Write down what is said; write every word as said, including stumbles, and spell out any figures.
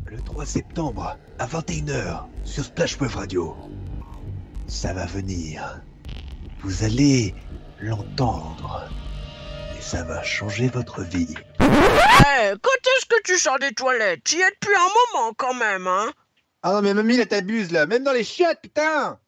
le trois septembre, à vingt et une heures, sur Splash Web Radio. Ça va venir. Vous allez l'entendre. Et ça va changer votre vie. Hé, quand est-ce que tu sors des toilettes? Tu y es depuis un moment quand même, hein? Ah non mais mamie là t'abuses là, même dans les chiottes putain.